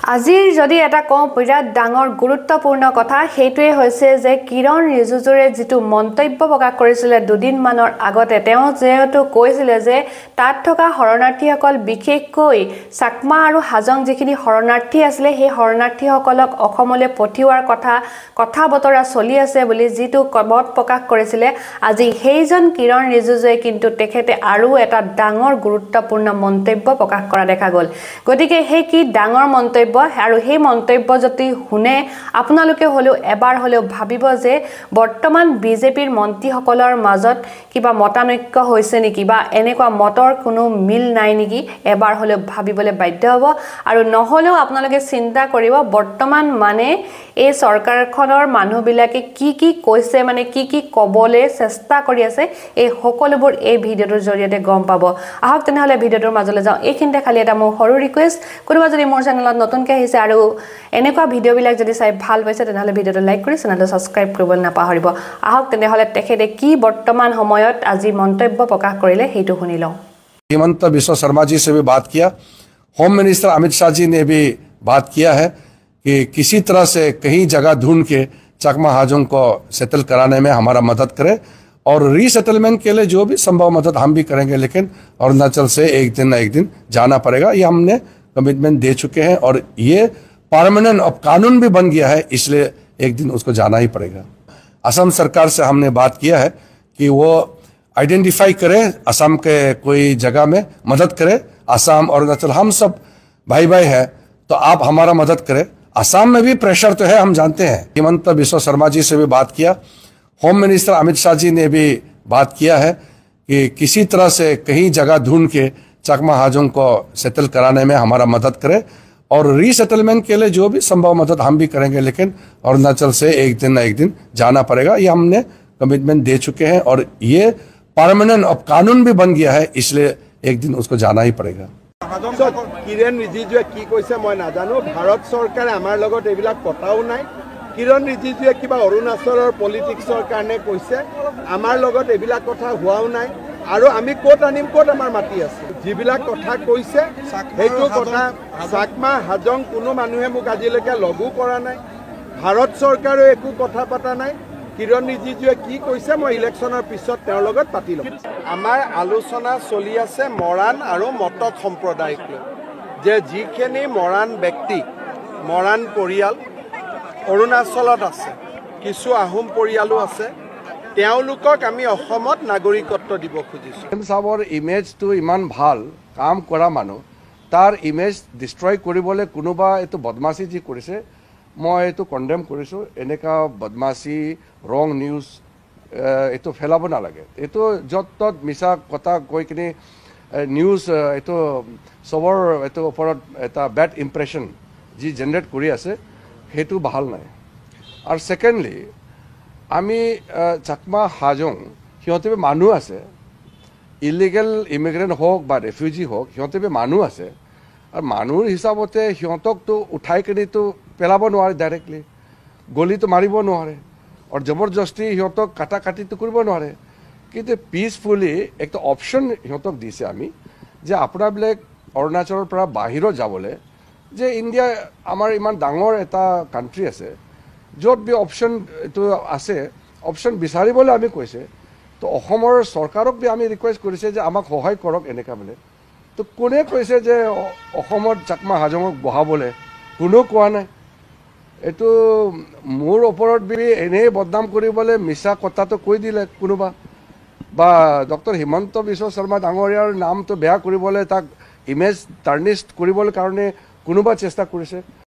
আজিৰ যদি এটা কওঁ বিৰাট ডাঙৰ গুৰুত্বপূৰ্ণ কথা সেইটোৱে হৈছে যে কিৰণ ৰিজিজুৰে যেটো মন্তব্য প্ৰকাশ কৰিছিলে দুদিন মানৰ আগতে তেওঁ যেহেতু কৈছিলে যে তাত থকা শৰণাৰ্থীসকল বিশেষকৈ চাকমা আৰু হাজং যিখিনি শৰণাৰ্থী আছিল সেই শৰণাৰ্থীসকলক অসমলৈ পঠিওৱাৰ কথা বতৰা চলি আছে বুলি যেটো কবত প্ৰকাশ কৰিছিলে আজি সেইজন কিৰণ ৰিজিজুৱে কিন্তু তেখেতে আৰু এটা ডাঙৰ গুৰুত্বপূৰ্ণ মন্তব্য প্ৰকাশ কৰা দেখা গল গতিকে সেই কি ডাঙৰ মন্তব্য আৰু সেই মন্তব্য যদি শুনে আপোনালোকে হলেও এবাৰ হলেও ভাবিব যে বৰ্তমান বিজেপিৰ মন্ত্ৰীসকলৰ মাজত কিবা মতানৈক্য হৈছে নেকি বা এনেকুৱা মতৰ কোনো মিল নাই নেকি এবাৰ হলেও ভাবিবলৈ বাধ্য হ'ব আৰু নহলেও আপোনালোকে চিন্তা কৰিব বৰ্তমান মানে এই চৰকাৰখনৰ মানুহবিলাকে কি কৈছে মানে কি কবলে চেষ্টা কৰি আছে এই সকলোবোৰ এই ভিডিওটোৰ জৰিয়তে গম পাব আহক তেনেহলে ভিডিওটোৰ মাজলৈ যাওঁ এইখিনিতে খালি এটা মোৰ সৰু ৰিকুৱেষ্ট কোনোবা যদি মোৰ চেনেলত নতুনকৈ আহিছে আৰু এনেকুৱা ভিডিওবিলাক যদি চাই ভাল পাইছে তেনেহলে ভিডিওটো লাইক কৰি চেনেলটো সাবস্ক্ৰাইব কৰিবলৈ নাপাহৰিব আহক তেনেহলে তেখেতে কি বৰ্তমান সময়ত আজি মন্তব্য প্ৰকাশ কৰিলে হেতু শুনি লওঁ हिमंत बिश्व शर्मा जी से भी बात किया होम मिनिस्टर अमित शाह जी ने भी बात किया है कि किसी तरह से कहीं जगह ढूंढ के चकमा हाजों को सेटल कराने में हमारा मदद करे और रीसेटलमेंट के लिए जो भी संभव मदद हम भी करेंगे लेकिन अरुणाचल से एक दिन ना एक दिन जाना पड़ेगा ये हमने कमिटमेंट दे चुके हैं और ये परमानेंट अब कानून भी बन गया है इसलिए एक दिन उसको जाना ही पड़ेगा असम सरकार से हमने बात किया है कि वो आइडेंटिफाई करे असम के कोई जगह में मदद करे असम और अरुणाचल हम सब भाई भाई हैं तो आप हमारा मदद करें असम में भी प्रेशर तो है हम जानते हैं हिमंत बिश्व शर्मा जी से भी बात किया होम मिनिस्टर अमित शाह जी ने भी बात किया है कि किसी तरह से कहीं जगह ढूंढ के चकमा हाजों को सेटल कराने में हमारा मदद करे और रीसेटलमेंट के लिए जो भी संभव मदद हम भी करेंगे लेकिन अरुणाचल से एक दिन ना एक दिन जाना पड़ेगा ये हमने कमिटमेंट दे चुके हैं और ये परमानेंट अब कानून भी बन गया है इसलिए एक दिन उसको जाना ही पड़ेगा किरण रिजिजुए की কৈছে মই নাজানো ভাৰত চৰকাৰে আমাৰ লগত এইবিলাক কথাও নাই কিৰণ ৰিজিজুৱে কিবা অৰুণাচলৰ পলিটিক্সৰ কাৰণে কৈছে আমাৰ লগত এইবিলাক কথা হোৱাও নাই আৰু আমি কোট আনিম কোট আমাৰ মাটি আছে যিবিলাক কথা কৈছে সেইটো কথা চাকমা হাজং কোনো মানুহে মোক আজিলৈকে লগু কৰা নাই ভাৰত চৰকাৰে একো কথা পাতা নাই কিৰণ ৰিজিজুৱে কি কৈছে মই ইলেকশ্যনৰ পিছত তেওঁৰ লগত পাতি লম আমাৰ আলোচনা চলি আছে মৰাণ আৰু মটক সম্প্ৰদায়ক লৈ যে যিখিনি মৰাণ ব্যক্তি মৰাণ পৰিয়াল অৰুণাচলত আছে কিছু আহোম পৰিয়ালো আছে তেওঁলোকক আমি অসমত নাগৰিকত্ব দিব খুজিছো সাবৰ ইমেজটো ইমান ভাল কাম কৰা মানুহ তাৰ ইমেজ ডিষ্ট্ৰয় কৰিবলৈ কোনোবা এটো বদমাশি যি কৰিছে মই এটো কন্ডেম কৰিছো এনেকা বদমাশি ৰং নিউজ এটো ফেলাব নালাগে এটো যত মিছা কথা কৈ কিনে নিউজ এটো সবৰ এটো ওপৰত এটা ব্যাড ইমপ্ৰেশন যি জেনাৰেট কৰি আছে হেতু ভাল নাই আৰু সেকেন্ডলি আমি চাকমা হাজং সিহঁতে মানুহ আছে ইলিগেল ইমিগ্ৰেন্ট হোক বা ৰেফিউজি হোক সিহঁতে মানুহ আছে আৰু মানুহৰ হিচাপতে সিহঁতক তো উঠাই কিনে তো পেলাব নোৱাৰে ডাইৰেক্টলি গলিটো মাৰিব নোৱাৰে আৰু জবৰদস্তি সিহঁতক কাটি তো কৰিব নোৱাৰে কিন্তু পিসফুলি একটা অপশন সিহঁতক দিছে আমি যে আপোনাবিলাক অৰুণাচলৰ পৰা বাহিৰত যাবলৈ যে ইণ্ডিয়া আমাৰ ইমান ডাঙৰ এটা কান্ট্ৰি আছে য'ত বি অপশন এইটো আছে অপশন বিচাৰিবলৈ আমি কৈছে তো অসমৰ চৰকাৰক বি আমি ৰিকুৱেষ্ট কৰিছে যে আমাক সহায় কৰক এনেকা বোলে তো কোনে কৈছে যে অসমত চাকমা হাজঙক বহাবলৈ কোনো কোৱা নাই এইটো মোৰ ওপৰত বি এনেই বদনাম কৰিবলৈ মিছা কথাটো কৈ দিলে কোনোবা বা ডক্টৰ হিমন্ত বিশ্ব শৰ্মা ডাঙৰীয়াৰ নামটো বেয়া কৰিবলৈ তাক ইমেজ টাৰ্নিষ্ট কৰিবলৈ কাৰণে কোনোবা চেষ্টা কৰিছে